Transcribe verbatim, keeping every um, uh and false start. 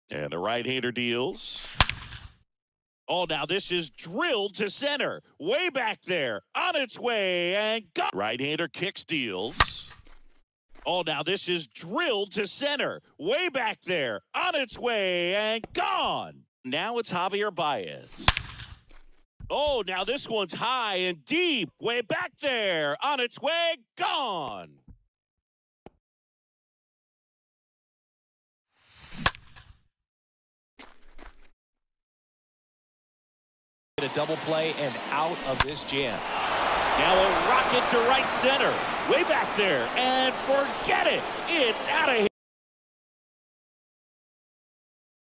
And the right-hander deals. Oh, now this is drilled to center. Way back there. On its way and go. Right-hander kicks, deals. Oh, now this is drilled to center. Way back there. On its way and gone. Now it's Javier Baez. Oh, now this one's high and deep. Way back there. On its way, gone. A double play and out of this jam. Now a rocket to right center. Way back there. And forget it. It's out of here.